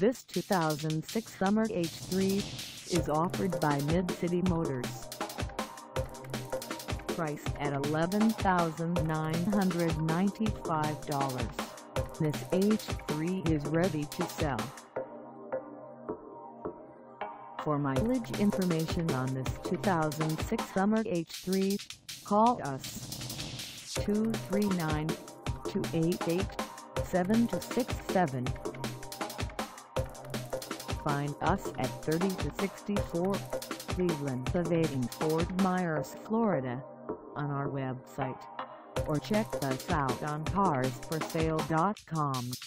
This 2006 Hummer H3 is offered by Mid-City Motors. Priced at $11,995, this H3 is ready to sell. For mileage information on this 2006 Hummer H3, call us 239-288-7267. Find us at 30-64 Cleveland Ave Fort Myers, Florida, on our website, or check us out on carsforsale.com.